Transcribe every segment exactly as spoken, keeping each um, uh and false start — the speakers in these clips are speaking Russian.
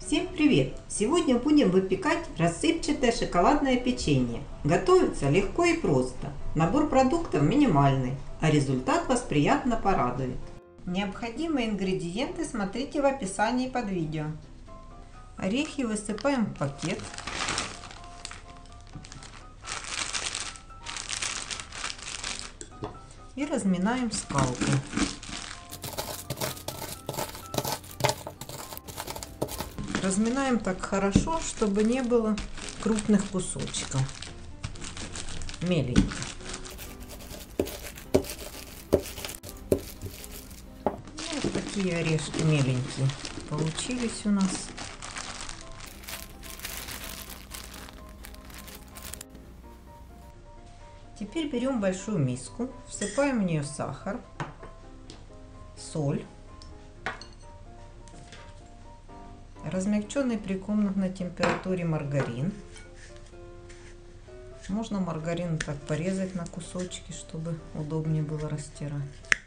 Всем привет! Сегодня будем выпекать рассыпчатое шоколадное печенье. Готовится легко и просто. Набор продуктов минимальный, а результат вас приятно порадует. Необходимые ингредиенты смотрите в описании под видео. Орехи высыпаем в пакет. И разминаем скалкой. Разминаем так хорошо, чтобы не было крупных кусочков. Меленько. Вот такие орешки меленькие получились у нас. Теперь берем большую миску, всыпаем в нее сахар, соль, размягченный при комнатной температуре маргарин. Можно маргарин так порезать на кусочки, чтобы удобнее было растирать.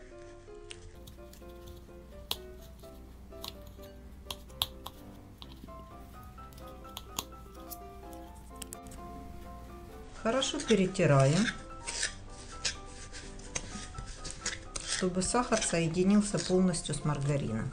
Хорошо перетираем, чтобы сахар соединился полностью с маргарином.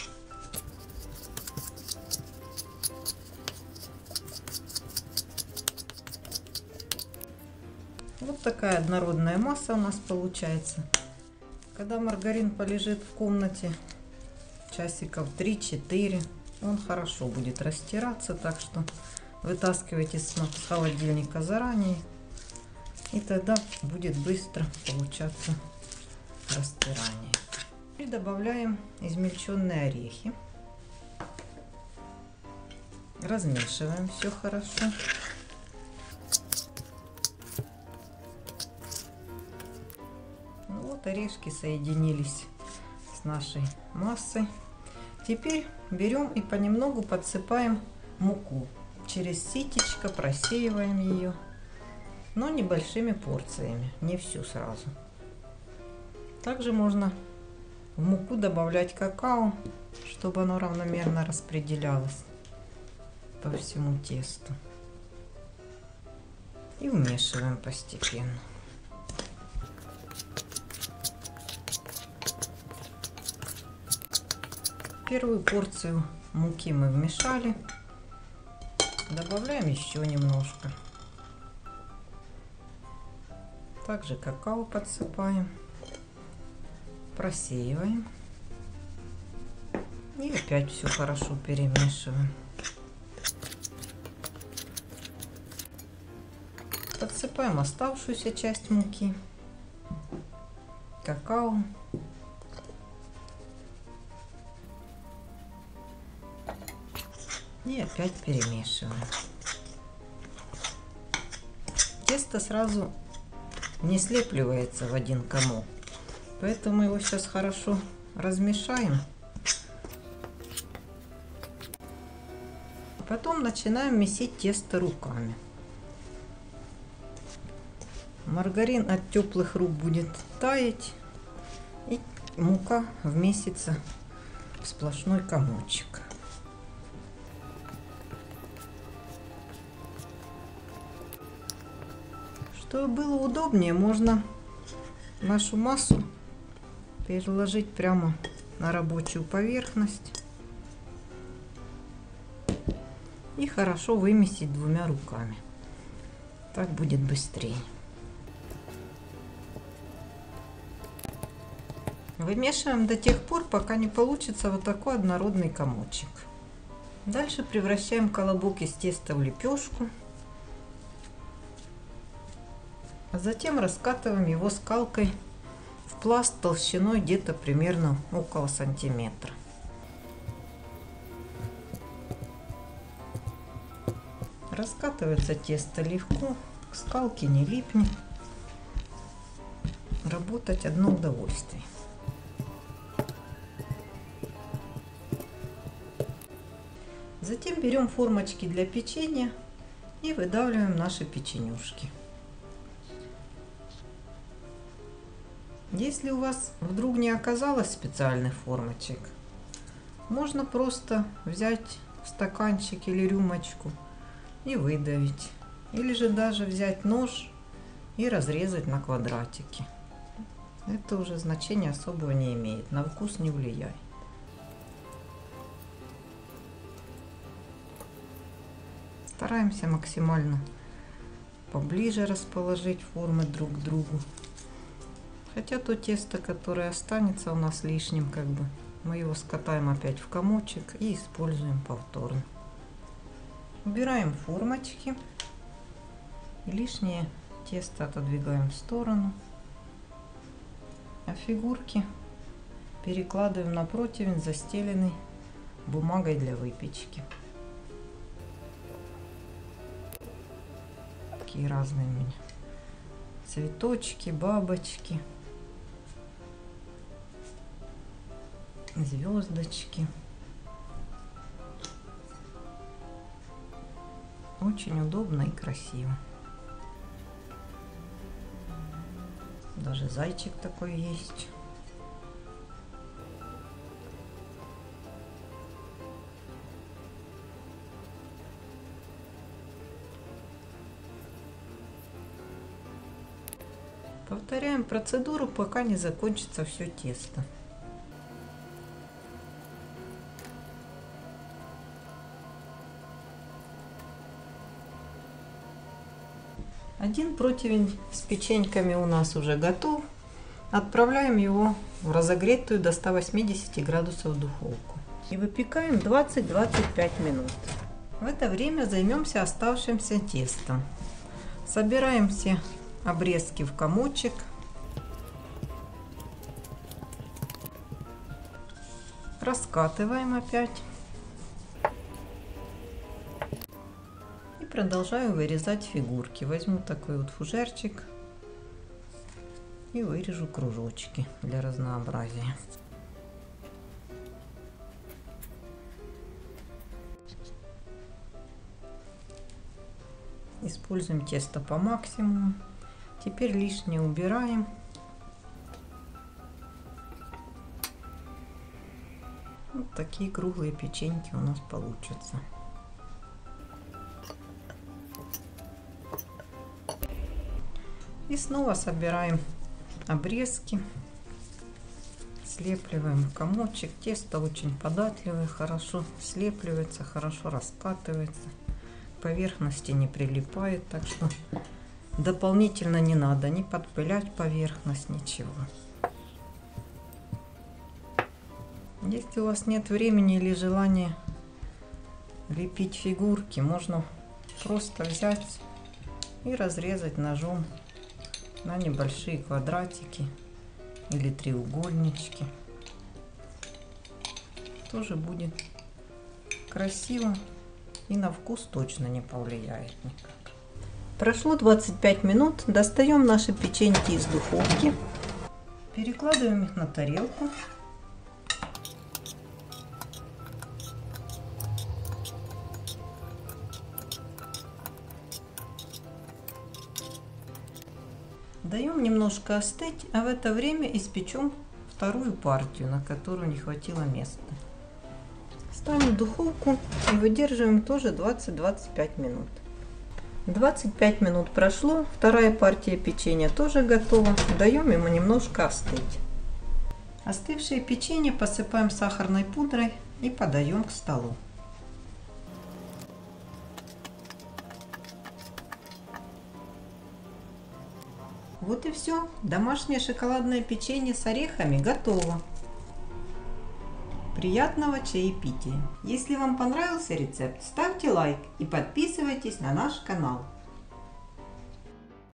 Вот такая однородная масса у нас получается. Когда маргарин полежит в комнате часиков три-четыре, он хорошо будет растираться, так что вытаскивайте с холодильника заранее, и тогда будет быстро получаться растирание. И добавляем измельченные орехи. Размешиваем все хорошо. Вот орешки соединились с нашей массой. Теперь берем и понемногу подсыпаем муку. Через ситечко просеиваем ее, но небольшими порциями, не всю сразу. Также можно в муку добавлять какао, чтобы оно равномерно распределялось по всему тесту. И вмешиваем постепенно. Первую порцию муки мы вмешали. Добавляем еще немножко. Также какао подсыпаем. Просеиваем. И опять все хорошо перемешиваем. Подсыпаем оставшуюся часть муки. Какао. И опять перемешиваем. Тесто сразу не слепливается в один комок, поэтому его сейчас хорошо размешаем. Потом начинаем месить тесто руками. Маргарин от теплых рук будет таять, и мука вместится в сплошной комочек. Чтобы было удобнее, можно нашу массу переложить прямо на рабочую поверхность и хорошо вымесить двумя руками. Так будет быстрее. Вымешиваем до тех пор, пока не получится вот такой однородный комочек. Дальше превращаем колобок из теста в лепешку. А затем раскатываем его скалкой в пласт толщиной где-то примерно около сантиметра. Раскатывается тесто легко, к скалке не липнет. Работать одно удовольствие. Затем берем формочки для печенья и выдавливаем наши печенюшки. Если у вас вдруг не оказалось специальных формочек, можно просто взять в стаканчик или рюмочку и выдавить. Или же даже взять нож и разрезать на квадратики. Это уже значения особого не имеет, на вкус не влияет. Стараемся максимально поближе расположить формы друг к другу. Хотя то тесто, которое останется у нас лишним, как бы, мы его скатаем опять в комочек и используем повторно. Убираем формочки и лишнее тесто отодвигаем в сторону. А фигурки перекладываем на противень, застеленный бумагой для выпечки. Такие разные у меня цветочки, бабочки, звездочки. Очень удобно и красиво. Даже зайчик такой есть. Повторяем процедуру, пока не закончится все тесто. Один противень с печеньками у нас уже готов. Отправляем его в разогретую до ста восьмидесяти градусов духовку. И выпекаем двадцать-двадцать пять минут. В это время займемся оставшимся тестом. Собираем все обрезки в комочек. Раскатываем опять. И продолжаю вырезать фигурки. Возьму такой вот фужерчик и вырежу кружочки для разнообразия. Используем тесто по максимуму. Теперь лишнее убираем. Вот такие круглые печеньки у нас получатся. И снова собираем обрезки. Слепливаем в комочек. Тесто очень податливое, хорошо слепливается, хорошо раскатывается. К поверхности не прилипает, так что дополнительно не надо ни подпылять поверхность, ничего. Если у вас нет времени или желания лепить фигурки, можно просто взять и разрезать ножом на небольшие квадратики или треугольнички. Тоже будет красиво и на вкус точно не повлияет никак. Прошло двадцать пять минут. Достаем наши печеньки из духовки. Перекладываем их на тарелку. Даем немножко остыть, а в это время испечем вторую партию, на которую не хватило места. Ставим в духовку и выдерживаем тоже двадцать-двадцать пять минут. двадцать пять минут прошло, вторая партия печенья тоже готова. Даем ему немножко остыть. Остывшее печенье посыпаем сахарной пудрой и подаем к столу. Вот и все. Домашнее шоколадное печенье с орехами готово. Приятного чаепития! Если вам понравился рецепт, ставьте лайк и подписывайтесь на наш канал.